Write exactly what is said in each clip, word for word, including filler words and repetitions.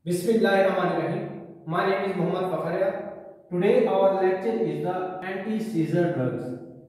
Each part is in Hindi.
Bismillahirrahmanirrahim. My name is Muhammad Fakharia. Today our lecture is the anti-seizure drugs.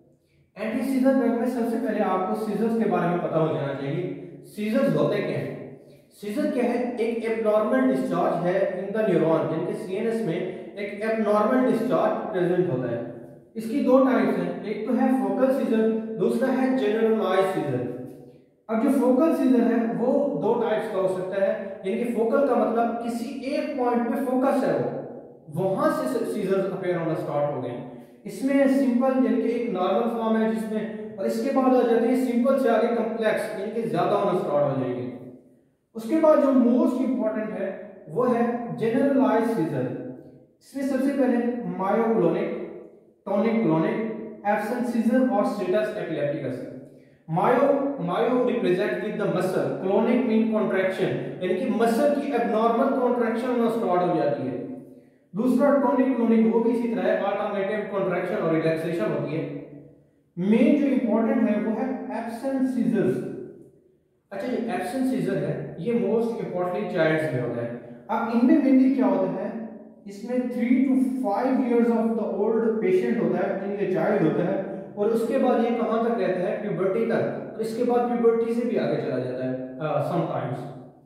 Anti seizure drug में सबसे पहले आपको सीजर्स के बारे में पता हो जाना चाहिए। सीजर्स होते क्या हैं? सीजर क्या है? एक एबनॉर्मल डिस्चार्ज है इन द न्यूरॉन, यानी कि सीएनएस में एक एबनॉर्मल डिस्चार्ज प्रेजेंट होता है। इसकी दो टाइप्स हैं, एक तो है फोकल सीजर, दूसरा है जनरलाइज्ड सीजर। अब जो फोकल सीजर है वो दो टाइप्स का हो सकता है, यानी कि फोकल का मतलब किसी एक पॉइंट पे फोकस है, वो वहां से सीजर्स अपीयर होना स्टार्ट हो गए। इसमें सिंपल यानी कि एक नॉर्मल फॉर्म है जिसमें, और इसके बाद आ जाते हैं सिंपल से आगे कॉम्प्लेक्स, यानी कि ज्यादा होना स्टार्ट हो जाएगी। उसके बाद जो मोस्ट इंपॉर्टेंट है वो है जनरलाइज्ड सीजर। इसमें सबसे पहले myoclonic, tonic clonic, absent seizure और status epilepticus. Myo myo represent with the muscle, clonic mean contraction, यानी कि मसल की एबनॉर्मल कॉन्ट्रैक्शन होना स्टार्ट हो जाती है। दूसरा टॉनिक क्लोनिक, वो भी इसी तरह है, अल्टरनेटिव कॉन्ट्रैक्शन और रिलैक्सेशन होती है। मेन जो इंपॉर्टेंट है वो है एब्सेंट सीजर्स। अच्छा, ये एब्सेंट सीजर है ये मोस्ट इंपॉर्टेंटली चाइल्ड्स में होता है। अब इनमें मेनली क्या होता है, इसमें three two five years of the old patient होता है, यानी कि चाइल्ड होता है, और उसके बाद ये कहां तक रहता है, प्यूबर्टी तक, और इसके बाद प्यूबर्टी से भी आगे चला जाता है समटाइम्स।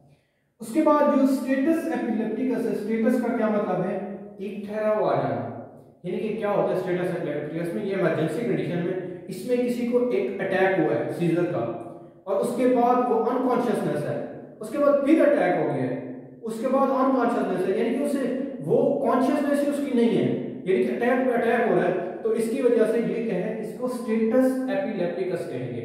उसके बाद जो स्टेटस एपिलेप्टिकस है, स्टेटस का क्या मतलब है, एक ठहरा हुआ आ जाना, यानी कि क्या होता है स्टेटस एपिलेप्टिकस में, ये इमरजेंसी कंडीशन में इसमें किसी को एक अटैक हुआ है सीजर का, और उसके बाद वो अनकॉन्शियसनेस है, उसके बाद फिर अटैक हो गया है, उसके बाद अनकॉन्शियसनेस है, यानी कि उसे वो कॉन्शियसनेस ही उसकी नहीं है, यानी कि अटैक पे अटैक हो रहा है, तो इसकी वजह से ये क्या है, इसको स्टेटस एपिलेप्टिकस कहेंगे।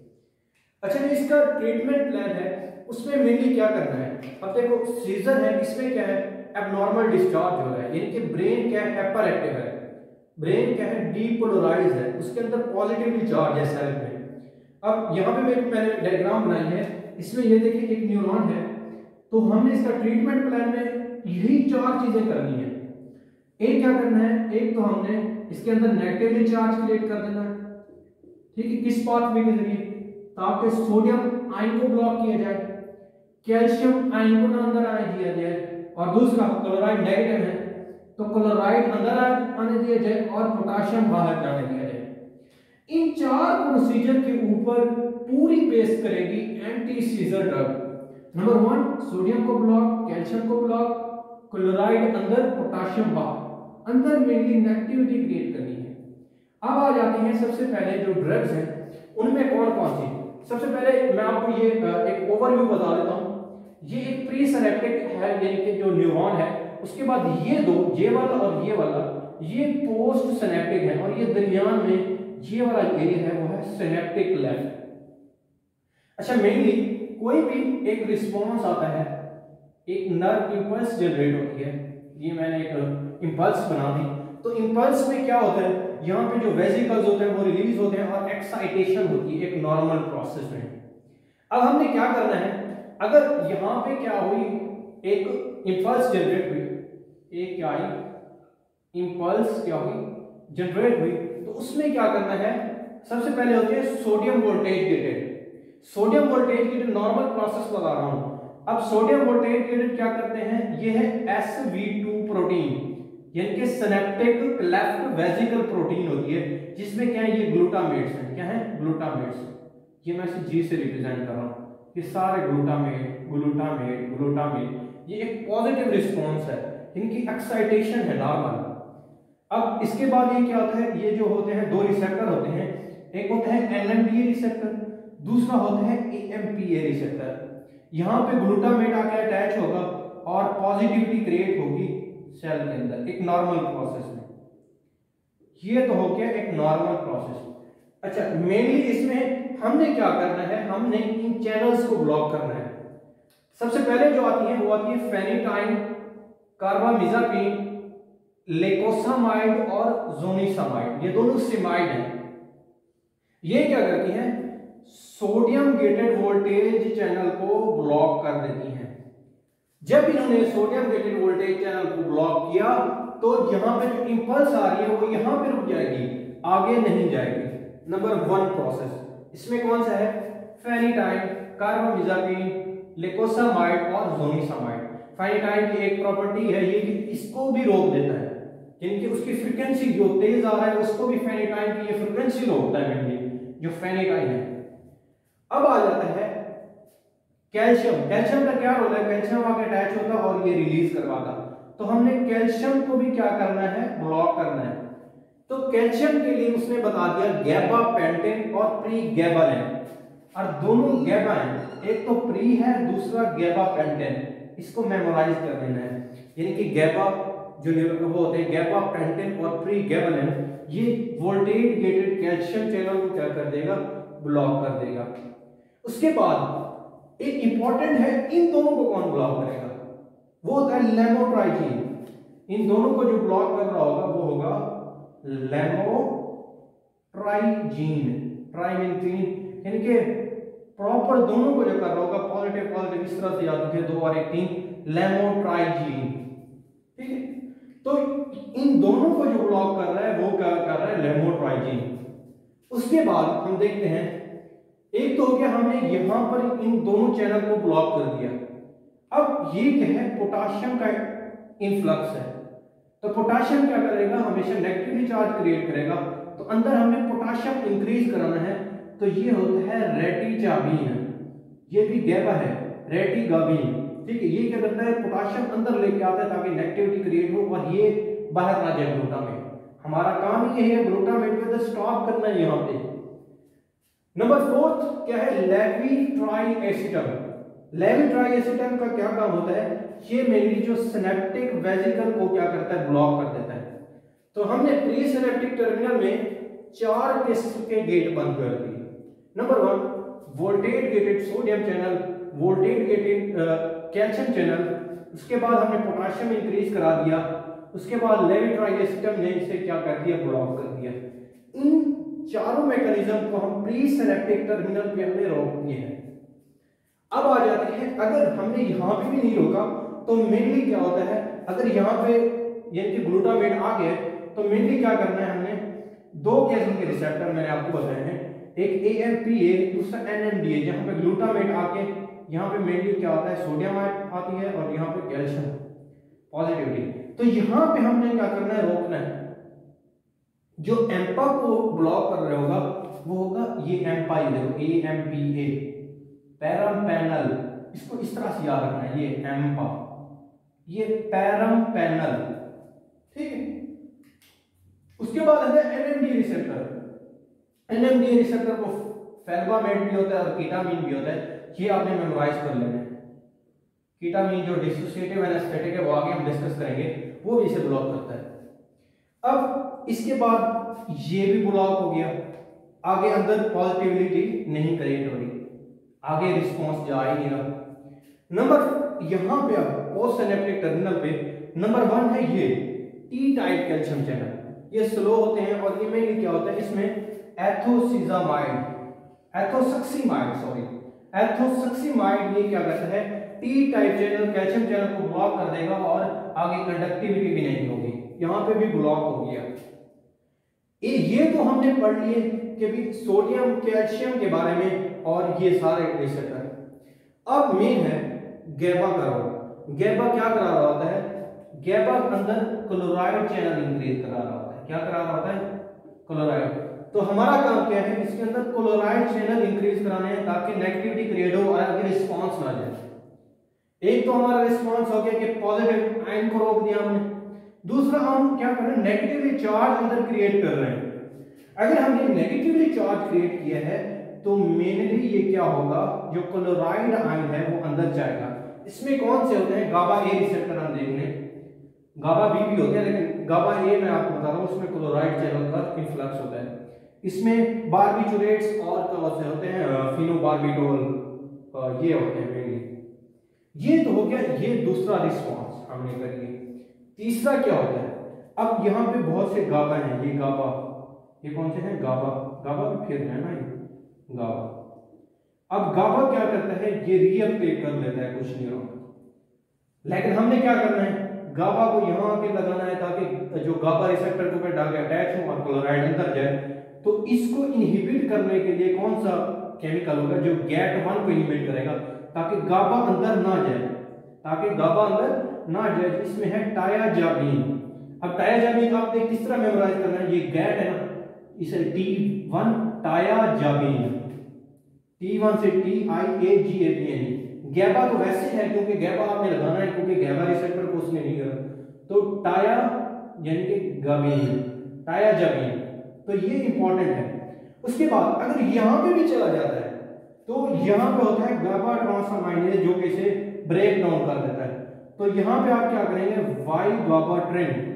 अच्छा, जो इसका ट्रीटमेंट प्लान है उसमें मेनली क्या करना है। अब देखो सीजर है, इसमें क्या है, एबनॉर्मल डिस्चार्ज हो रहा है, यानी कि ब्रेन क्या है, हाइपर एक्टिव है, ब्रेन क्या है, डीपोलराइज है, उसके अंदर पॉजिटिवली चार्ज है सेल में। अब यहाँ पे मैंने डायग्राम बनाई है, इसमें ये देखिए एक न्यूरॉन है, तो हमने इसका ट्रीटमेंट प्लान में यही चार चीजें करनी है। एक क्या करना है, एक तो हमने इसके अंदर नेगेटिवली चार्ज क्रिएट कर देना है, ठीक है, किस पाथवे के जरिए, ताकि सोडियम आयन को ब्लॉक किया जाए, कैल्शियम आयन को ना अंदर आने दिया जाए, और दूसरा क्लोराइड नेगेटिव है तो क्लोराइड अंदर आने दिया जाए और पोटाशियम बाहर जाने दिया जाए। इन चार प्रोसीजर के ऊपर पूरी बेस करेगी anti seizure drug. Number one, sodium को ब्लॉक, कैल्शियम को ब्लॉक, क्लोराइड अंदर, पोटाशियम बाहर, अंदर मेनली नेगेटिविटी क्रिएट करनी है। अब आ जाती हैं सबसे पहले जो ड्रग्स हैं उनमें कौन कौन सी। सबसे पहले मैं आपको ये एक ओवरव्यू बता देता हूं। ये एक प्री सिनेप्टिक है, यानी कि जो न्यूरॉन है, उसके बाद ये दो, ये वाला और ये वाला, ये पोस्ट सिनेप्टिक है, और ये दरमियान में ये वाला एरिया है वो है सिनेप्टिक लेफ्ट। अच्छा, मेनली कोई भी एक रिस्पांस आता है, एक नर्व इंपल्स जनरेट होती है, ये मैंने एक इंपल्स बना दी, तो इंपल्स में क्या होता है, यहाँ पे जो वेसिकल्स होते हैं वो रिलीज होते हैं और एक्साइटेशन होती है एक नॉर्मल प्रोसेस में। अब हमने क्या करना है, अगर यहाँ पे क्या हुई, एक इंपल्स जनरेट हुई, एक क्या आई, इंपल्स क्या हुई, जनरेट हुई, तो उसमें क्या करना है, सबसे पहले होती है sodium voltage gated. Sodium voltage gated normal process बता रहा हूं। अब सोडियम वोल्टेज गेटेड क्या करते हैं, ये है एस वी टू प्रोटीन, यानी कि सिनेप्टिक लेफ्ट वेसिकल प्रोटीन होती है, जिसमें क्या है, ये ग्लूटामेट्स हैं, क्या है, ग्लूटामेट्स। ये मैं इसे जी से रिप्रेजेंट कर रहा हूं, ये सारे ग्लूटामेट ग्लूटामेट ग्लूटामेट, ये एक पॉजिटिव रिस्पांस है, इनकी एक्साइटेशन है नॉर्मल। अब इसके बाद ये क्या होता है, ये जो होते हैं दो रिसेप्टर होते हैं, एक होता है N M D A receptor, दूसरा होता है A M P A receptor. यहाँ पे ग्लूटामेट आके अटैच होगा और पॉजिटिविटी क्रिएट होगी सेल के अंदर एक नॉर्मल प्रोसेस में। ये तो हो गया एक नॉर्मल प्रोसेस। अच्छा, मेनली इसमें हमने क्या करना है, हमने इन चैनल्स को ब्लॉक करना है। सबसे पहले जो आती है वो आती है फेनिटाइन, कार्बामिजापिन, लेकोसामाइड और जोनिसामाइड, ये दोनों सिमाइड हैं। ये क्या करती हैं, सोडियम गेटेड वोल्टेज चैनल को ब्लॉक कर देती हैं। जब इन्होंने सोडियम गेटेड वोल्टेज चैनल को ब्लॉक किया तो यहां पे जो इंपल्स आ रही है वो यहां पे रुक जाएगी, आगे नहीं जाएगी। नंबर वन प्रोसेस इसमें कौन सा है, फेनिटाइन, कार्बामिजापिन, लेकोसामाइड और जोनिसामाइड। फेनिटाइन की एक प्रॉपर्टी है ये कि इसको भी रोक देता है, यानी कि उसकी फ्रीक्वेंसी जो तेज आ रहा है उसको भी फेनिटाइन की ये फ्रीक्वेंसी रोकता है मेनली जो फेनिटाइन है। अब आ जाता है कैल्शियम। कैल्शियम का क्या रोल है, कैल्शियम आके अटैच होता है और ये रिलीज करवाता, तो हमने कैल्शियम को भी क्या करना है, ब्लॉक करना है। तो कैल्शियम के लिए उसने बता दिया गैबापेंटेन और प्रीगैबालेन, और दोनों गैबा हैं, एक तो प्री है दूसरा गैबापेंटेन, इसको मेमोराइज कर लेना है। यानी कि गैबा जो वो होते हैं गैबापेंटेन और प्रीगैबालेन, ये वोल्टेज गेटेड कैल्शियम चैनल को क्या कर देगा, ब्लॉक कर देगा। उसके बाद एक इंपॉर्टेंट है, इन दोनों को कौन ब्लॉक करेगा, वो होता है लेमोट्राइजीन। इन दोनों को जो ब्लॉक कर रहा होगा वो होगा लेमोट्राइजीन, ट्राइमेथ्रीन, यानी कि प्रॉपर दोनों को जो कर रहा होगा पॉजिटिव पॉजिटिव इस तरह से याद रखिए, दो और एक तीन, लेमोट्राइजीन। ठीक है, तो इन दोनों को जो ब्लॉक कर रहा है वो क्या कर रहा है, लेमोट्राइजीन। उसके बाद हम देखते हैं, एक तो हो गया हमने यहां पर इन दोनों चैनल को ब्लॉक कर दिया। अब ये क्या है, पोटाशियम का इनफ्लक्स है, तो पोटाशियम क्या करेगा, हमेशा नेगेटिवली चार्ज क्रिएट करेगा, तो अंदर हमने पोटाशियम इंक्रीज कराना है, तो ये होता है रेटिचाबीन, ये भी गैबा है, रेटिगाबीन। ठीक है, ये क्या करता है, पोटाशियम अंदर लेके आता है ताकि नेगेटिविटी क्रिएट हो और ये बाहर ना जाए ग्लूटामेट। हमारा काम ही है ग्लूटामेट को स्टॉप करना है यहाँ पे। नंबर फोर्थ क्या है, लेवीट्राइएसिटम। लेवीट्राइएसिटम का क्या काम होता है, ये मेनली जो सिनेप्टिक वेसिकल को क्या करता है, ब्लॉक कर देता है। तो हमने प्री सिनेप्टिक टर्मिनल में चार किस्म के गेट बंद कर दिए। Number one, voltage gated sodium channel, voltage gated calcium channel, उसके बाद हमने पोटाशियम इंक्रीज करा दिया, उसके बाद लेवीट्राइएसिटम ने इसे क्या कर दिया, ब्लॉक कर दिया। इन चारों मैकेनिज्म को हम प्री सिनेप्टिक टर्मिनल पे हमने रोक दिए हैं। अब आ जाते हैं, अगर हमने यहां पे भी नहीं रोका तो मेनली क्या होता है, अगर यहां पे यानी कि ग्लूटामेट आ गए तो मेनली क्या करना है, हमने दो किस्म के रिसेप्टर मैंने आपको बताए हैं, एक ए एम पी ए, दूसरा एन एम डी ए, जहां पे ग्लूटामेट आके यहाँ पे मेनली क्या होता है, सोडियम आती है और यहाँ पे कैल्शियम पॉजिटिविटी। तो यहाँ पे हमने क्या करना है, रोकना है। जो एम्पा को ब्लॉक कर रहा होगा वो होगा ये एम्पा, ये देखो ए एम पी ए, पैरम्पेनल, इसको इस तरह से याद रखना है, ये एम्पा, ये पैरम्पेनल। ठीक है, उसके बाद है N M D A receptor. N M D A receptor को फेल्बामेट भी होता है और कीटामीन भी होता है, ये आपने मेमोराइज कर लेना है। कीटामीन जो डिसोसिएटिव एनेस्थेटिक है वो आगे हम डिस्कस करेंगे, वो भी इसे ब्लॉक करता है। अब इसके बाद ये भी ब्लॉक हो गया, आगे अंदर पॉजिटिविटी नहीं क्रिएट हो रही, आगे रिस्पांस जा ही नहीं रहा। नंबर यहां पे अब पोस्ट सिनेप्टिक टर्मिनल पे नंबर वन है ये टी टाइप कैल्शियम चैनल, ये स्लो होते हैं और ये में क्या होता है, इसमें एथोसिजामाइड, एथोसक्सीमाइड सॉरी एथोसक्सीमाइड, ये क्या करता है, T type channel calcium channel को ब्लॉक कर देगा और आगे कंडक्टिविटी भी नहीं होगी, यहां पे भी ब्लॉक हो गया। ये ये तो हमने पढ़ लिए कि भी सोडियम कैल्शियम के बारे में और ये सारे रिसेप्टर। अब मेन है गैबा का रोल। गैबा क्या करा रहा होता है, गैबा अंदर क्लोराइड चैनल इंक्रीज करा रहा होता है। क्या करा रहा होता है, क्लोराइड। तो हमारा काम क्या है, इसके अंदर क्लोराइड चैनल इंक्रीज कराने हैं ताकि नेगेटिविटी क्रिएट हो और आगे रिस्पांस ना जाए। एक तो हमारा रिस्पांस हो गया कि पॉजिटिव आयन को रोक दिया हमने, दूसरा हम क्या कर रहे हैं, नेगेटिवली चार्ज अंदर क्रिएट कर रहे हैं। अगर हमने नेगेटिवली चार्ज क्रिएट किया है तो मेनली ये क्या होगा, जो क्लोराइड आयन है वो अंदर जाएगा। इसमें कौन से होते हैं, गाबा ए रिसेप्टर हम देख लें, गाबा बी भी होते हैं, लेकिन गाबा ए मैं आपको बता रहा हूँ उसमें क्लोराइड चैनल का इन्फ्लक्स होता है। इसमें बारबिटूरेट्स और कौन से होते हैं, फिनोबार्बिटोल, ये होते हैं मेनली। ये तो हो गया, ये दूसरा रिस्पांस हमने कर लिया। तीसरा क्या होता है, अब यहाँ पे बहुत से गाबा हैं, ये गाबा, ये कौन से हैं, गाबा, गाबा भी फिर है ना, ये गाबा। अब गाबा क्या करता है, ये रिएक्ट कर लेता है, कुछ नहीं होगा, लेकिन हमने क्या करना है, गाबा को यहाँ आके लगाना है ताकि जो गाबा रिसेप्टर के ऊपर डाल अटैच हो और क्लोराइड अंदर जाए। तो इसको इनहिबिट करने के लिए कौन सा केमिकल होगा जो गैट वन को इनहिबिट करेगा ताकि गाबा अंदर ना जाए, ताकि गाबा अंदर ना जाए। इसमें है टायाजाबीन। अब टायाजाबीन आप देख किस तरह मेमोराइज करना है, ये गैट है ना, इसे T one tiagabine, T one से T I A G A B N. GABA तो वैसे है क्योंकि गैबा आपने लगाना है क्योंकि गैबा रिसेप्टर को उसने नहीं करा, तो टाया यानी कि गाबीन, टायाजाबीन, तो ये इंपॉर्टेंट है। उसके बाद अगर यहां पे भी चला जाता है तो यहां पे होता है गाबा ट्रांसअमाइनेज जो कि इसे ब्रेक डाउन कर देता है। तो यहां पे आप क्या करेंगे, वाई गाबा ट्रेंड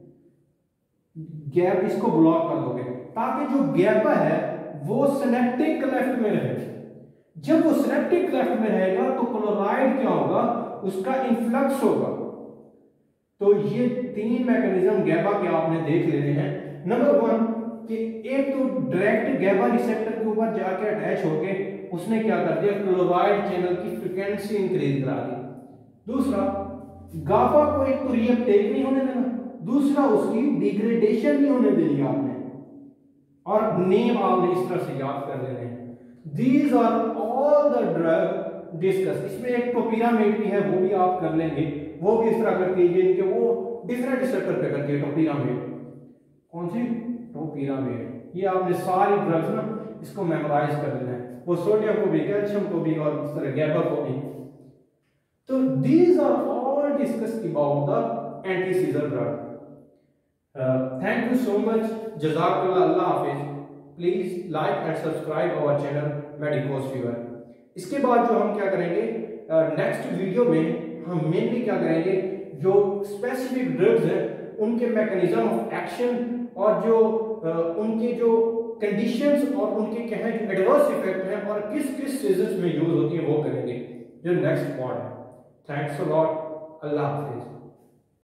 गैप इसको ब्लॉक कर दोगे ताकि जो गैबा है वो सिनेप्टिक लेफ्ट में रहे। जब वो सिनेप्टिक लेफ्ट में रहेगा तो क्लोराइड क्या होगा, उसका इन्फ्लक्स होगा। तो ये तीन मैकेनिज्म गैबा के आपने देख लेने हैं। नंबर वन कि एक तो डायरेक्ट गैबा रिसेप्टर के ऊपर जाके अटैच होके उसने क्या कर दिया, क्लोराइड चैनल की फ्रीक्वेंसी इंक्रीज करा दी। दूसरा, गाबा को एक तो रीअपटेक नहीं होने देना, दूसरा उसकी डिग्रेडेशन नहीं होने देनी आपने, और नेम आपने इस तरह से याद कर लेने हैं। These are all the drug discuss. इसमें एक टोपिरामेड भी है, वो भी आप कर लेंगे, वो भी इस तरह करके ये इनके वो डिफरेंट रिसेप्टर पे करके टोपिरामेड, कौन सी टोपिरामेड, ये आपने सारी ड्रग्स ना इसको मेमोराइज कर लेना है, वो सोडियम को भी, कैल्शियम को भी और इस तरह गैबा को भी। तो these are all discussed about the anti seizure drug. Thank you so much, जज़ाकल्लाह, अल्लाह हाफिज। Please like and subscribe our channel Medicos Fever. इसके बाद जो हम क्या करेंगे नेक्स्ट uh, वीडियो में हम मेनली क्या करेंगे, जो स्पेसिफिक ड्रग्स हैं उनके मैकेनिज्म ऑफ एक्शन और जो uh, उनके जो कंडीशंस और उनके क्या है जो एडवर्स इफेक्ट हैं और किस किस सीजन्स में यूज होती है वो करेंगे, जो नेक्स्ट पार्ट है। थैंक्स अ लॉट, अल्लाह हाफिज।